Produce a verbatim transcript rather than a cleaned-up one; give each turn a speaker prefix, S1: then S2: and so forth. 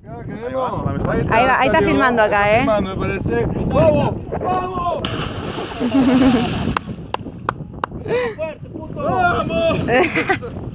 S1: Ahí va,
S2: Ahí va, ahí está filmando acá, ¿eh?
S1: Me parece. ¡Vamos! ¡Vamos! ¡Vamos!